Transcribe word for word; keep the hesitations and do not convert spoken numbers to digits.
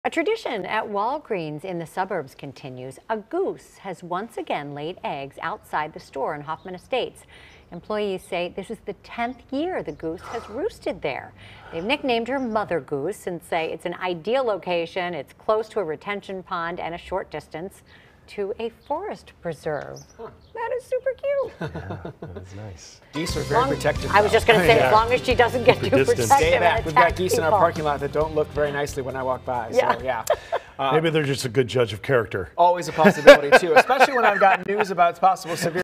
A tradition at Walgreens in the suburbs continues. A goose has once again laid eggs outside the store in Hoffman Estates. Employees say this is the tenth year the goose has roosted there. They've nicknamed her Mother Goose and say it's an ideal location. It's close to a retention pond and a short distance to a forest preserve. Huh. That is super cute. Yeah, that is nice. Geese are very long, protected. I was just going to say, yeah. as long as she doesn't get too protective. Stay back. And We've got attack geese people. in our parking lot that don't look very nicely when I walk by. Yeah. So yeah. Uh, Maybe they're just a good judge of character. Always a possibility too, especially when I've got news about possible severe